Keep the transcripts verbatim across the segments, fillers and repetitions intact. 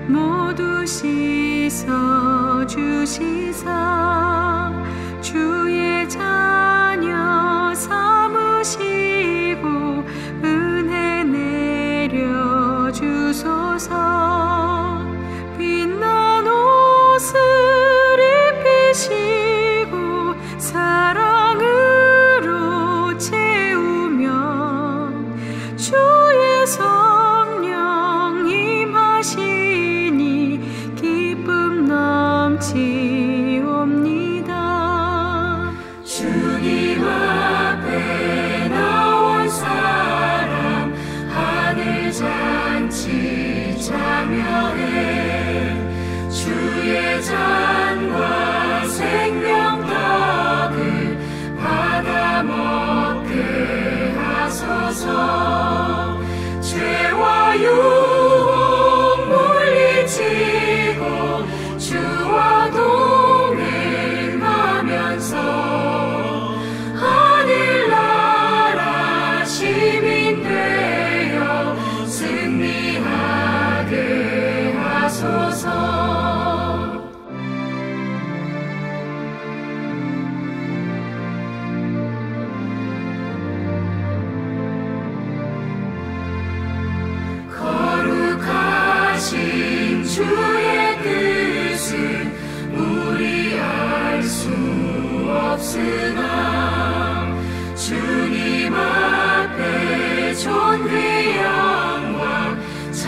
모두 씻어 주시사 주의 자녀 삼으시고 은혜 내려 주소서. 빛난 옷을 입히시고 사랑으로 채우며 주의 성령 임하시니 기쁨 넘치옵니다. 주님 앞에 나온 사람 하늘 잔치 참여해 주의 잔과 생명떡을 받아 먹게 하소서. 죄와 유혹 물리치고 주와 동행하면서 하늘나라 시민 되어 승리하게 하소서. 거룩하신 주의 뜻은 우리 알 수 없으나 주님 앞에 존귀 영광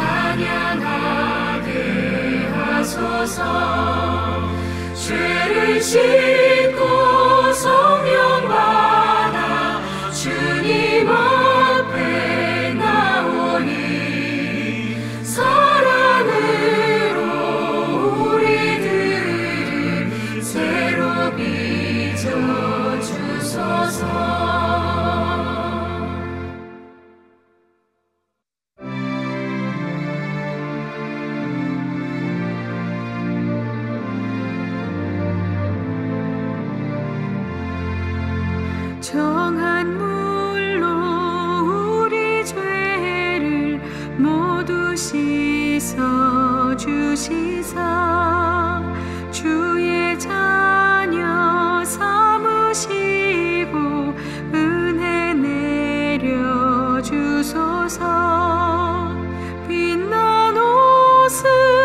찬양하게 하소서. 죄를 씻고 성령 받아 주님 앞에 나오니 사랑으로 우리들을 새로 빚어 주소서. 정한 물로 우리 죄를 모두 씻어 주시사 주의 자녀 삼으시고 은혜 내려 주소서. 빛난 옷을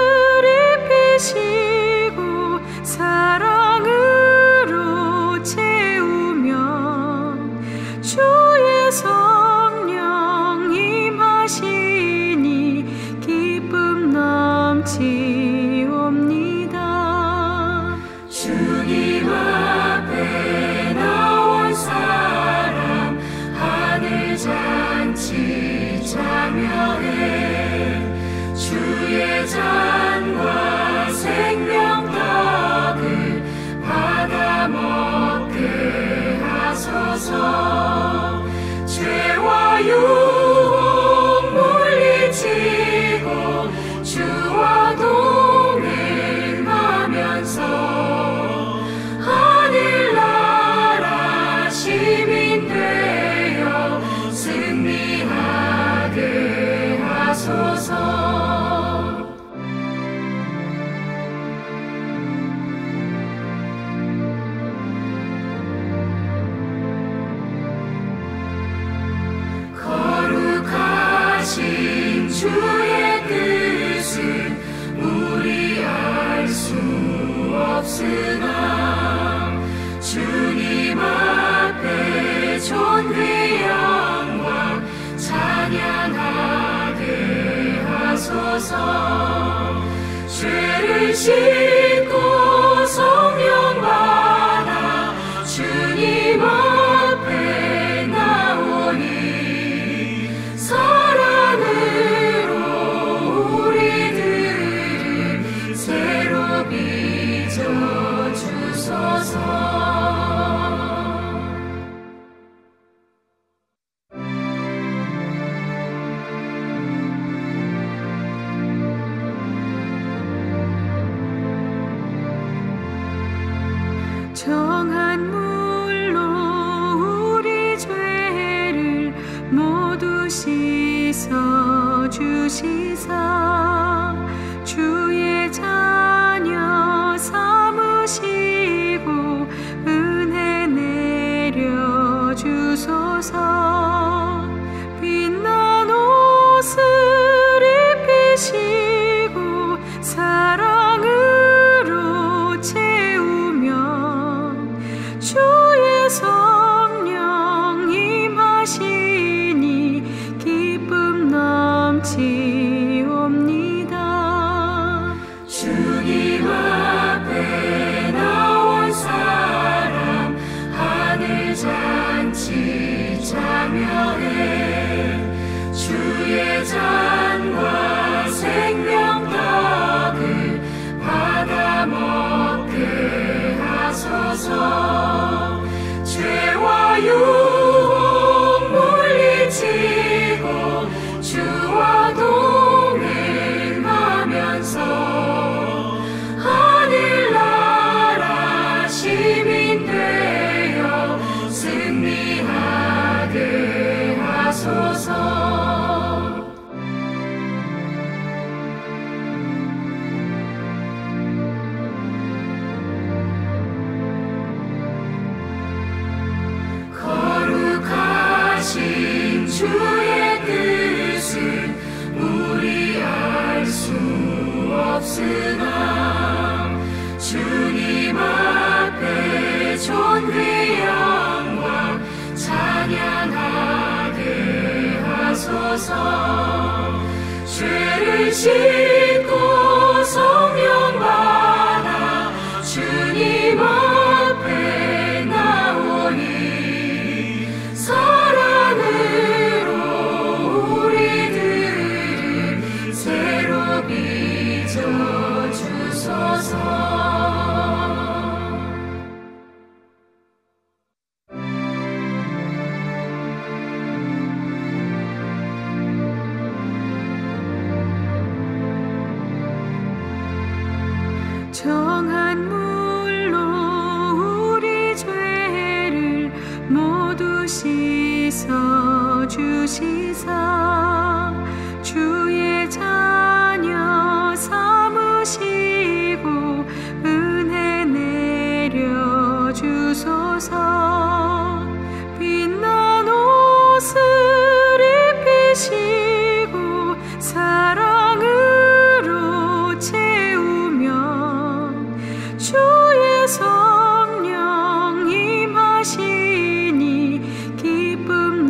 입히시고 사랑으로 채우며 주의 성령 임하시니 기쁨 넘치옵니다. 주님 앞에 나온 사람 하늘 잔치 참여해 주의 잔과 생명떡을 받아 먹게 하소서. 죄와 유혹 물리치고 주와 동행하면서 하늘나라 시민 되어 승리하게 하소서. 거룩하신 주의 뜻은 우리 알 수 없으나 주님 앞에 존귀 영광 찬양하게 하소서. 죄를 씻고 성령 받아 주님 앞에 나오니 사랑으로 우리들을 새로 빚어 주소서. 정한 물로 우리 죄를 모두 씻어 주시사 주 하소서. 죄와 유혹 물리치고 주와 동행하면서 하늘나라 시민 되어 승리하게 하소서. 거룩하신 주의 뜻은 우리 알 수 없으나 주님 앞에 존귀 영광 찬양하게 하소서. 죄를 씻고 성령 받아 주님 앞에 나오니 사랑으로 우리들을 새로 빚어 주소서. 정한 물로 우리 죄를 모두 씻어 주시사 주의 자녀 삼으시고 은혜 내려 주소서. 빛난 옷을 입히시고 사랑으로 채우며 주의 성령 임하시니 기쁨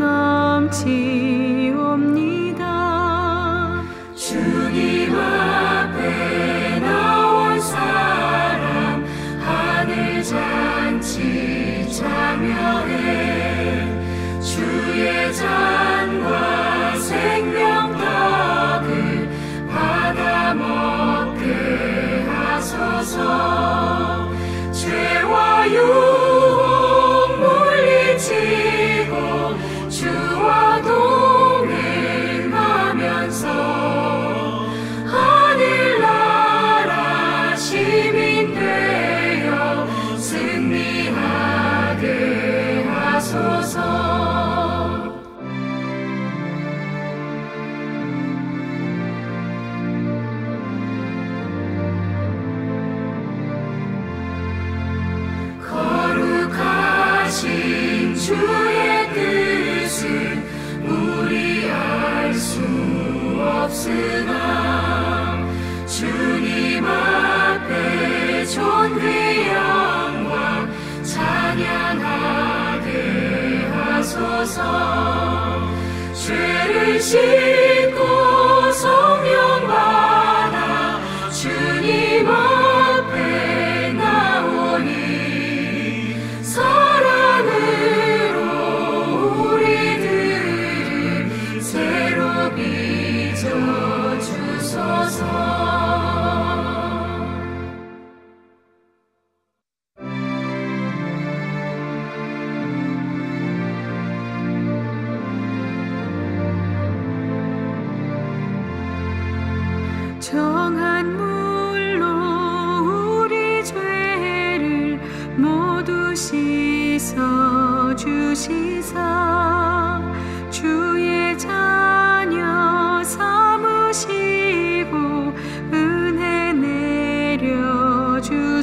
넘치옵니다. 주님 앞에 나온 사람 하늘 잔치 참여해 주의 잔과 생명떡을 받아 먹게 하소서. 죄와 유혹 물리치고 주와 동행하면서 하늘나라 시민 되어 승리하게 하소서. 거룩하신 주의 뜻은 우리 알 수 없으나 주님 앞에 존귀 영광 찬양하게 하소서. 죄를 씻고 성령 받아 주님 앞에 나오니 사랑으로 우리들을 새로 빚어 주소서. 정한 물로 우리 죄를 모두 씻어 주시사 주의 자녀 삼으시고 은혜 내려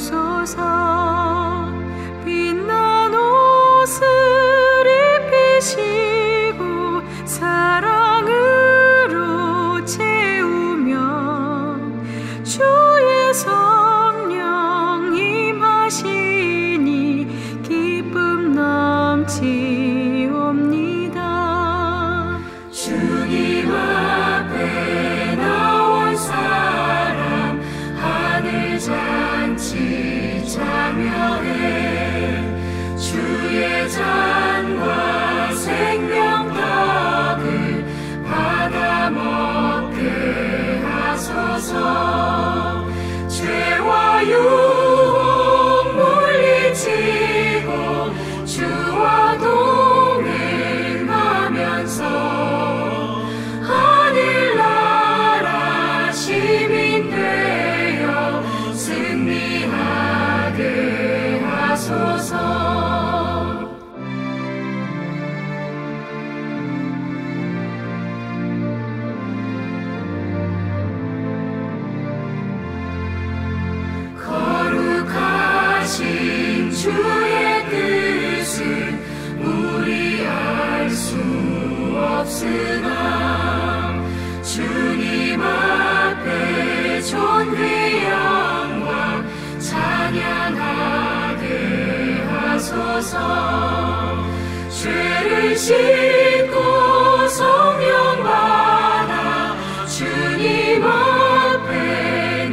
주소서. 빛난 옷을 입히시고 사랑으로 채우며 주의 성령 임하시니 기쁨 넘치옵니다. 주님 앞에 나온 사람 하늘 잔치 참여해 주의 잔과 생명떡을 받아 먹게 하소서. 죄와 유혹 물리치고 시민 되어 승리하게 하소서. 거룩하신 주의 뜻은 우리 알 수 없으나 주님 앞에 존귀 영광 찬양하게 하소서. 죄를 씻고 성령 받아 주님 앞에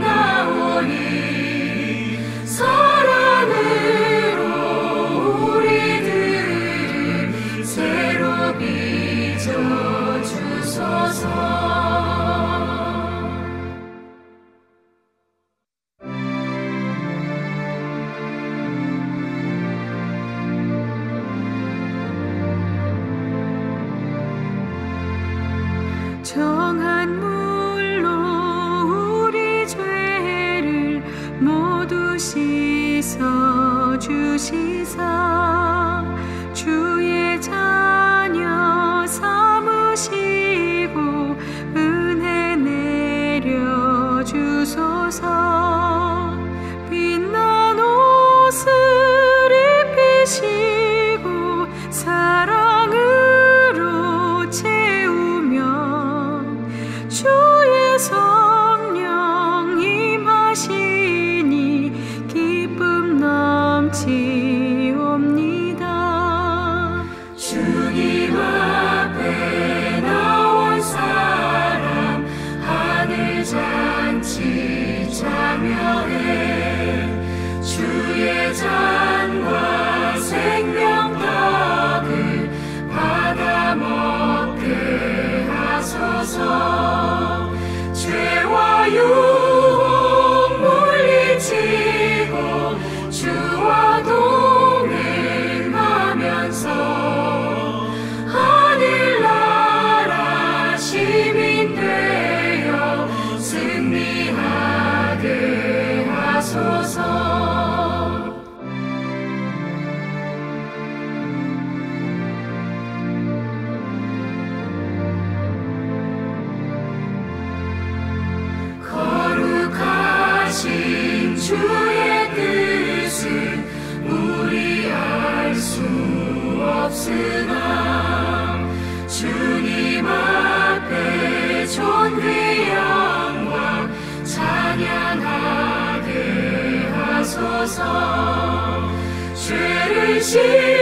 나오니 사랑으로 우리들을 새로 빚어주소서. 정한 물로 우리 죄를 모두 씻어 주시사 주의 자녀 삼으시고 은혜 내려 주소서. 빛난 옷을 입히시고 사랑으로 채우며 주의 성령 임하시니 기쁨 넘치옵니다. 주님 앞에 나온 사람 하늘 잔치 참여해 주의 잔과 생명떡을 받아 먹게 하소서. 죄와 유혹 물리치고 주와 동행하면서 하늘나라 시민 되어 승리하게 하소서. 거룩하신 주의 뜻은 우리 알 수 없으나 주님 앞에 존귀 영광 찬양하게 하소서. 죄를 씻